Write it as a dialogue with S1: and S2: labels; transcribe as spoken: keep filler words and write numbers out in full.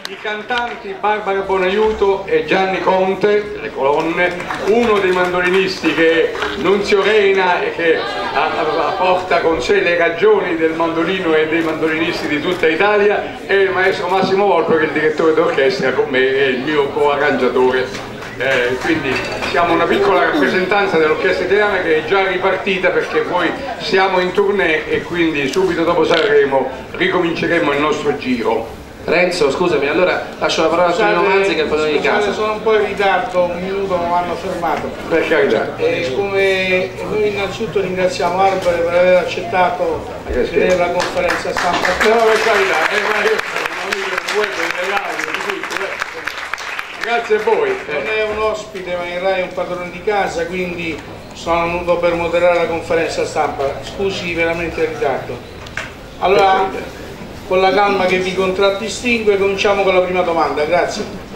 S1: i cantanti Barbara Bonaiuto e Gianni Conte, le colonne, uno dei mandolinisti che Nunzio Reina e che porta con sé le ragioni del mandolino e dei mandolinisti di tutta Italia, e il maestro Massimo Volpe, che è il direttore d'orchestra con me e il mio co-arrangiatore. Eh, quindi siamo una piccola rappresentanza dell'orchestra italiana che è già ripartita, perché poi siamo in tournée e quindi subito dopo Sanremo ricominceremo il nostro giro.
S2: Renzo, scusami, allora lascio la parola a Tonino Manzi, che è il padrone di casa.
S3: Sono un po' in ritardo, un minuto mi hanno fermato.
S1: Per carità.
S3: E come noi innanzitutto ringraziamo Arbore per aver accettato di tenere la conferenza stampa.
S1: No, per carità, eh, ma io sono un amico del web, delle radio, di tutto. Eh. Grazie a voi.
S3: Non è un ospite, ma in Rai è un padrone di casa, quindi sono venuto per moderare la conferenza stampa. Scusi veramente il ritardo. Allora, con la calma che vi contraddistingue, cominciamo con la prima domanda. Grazie.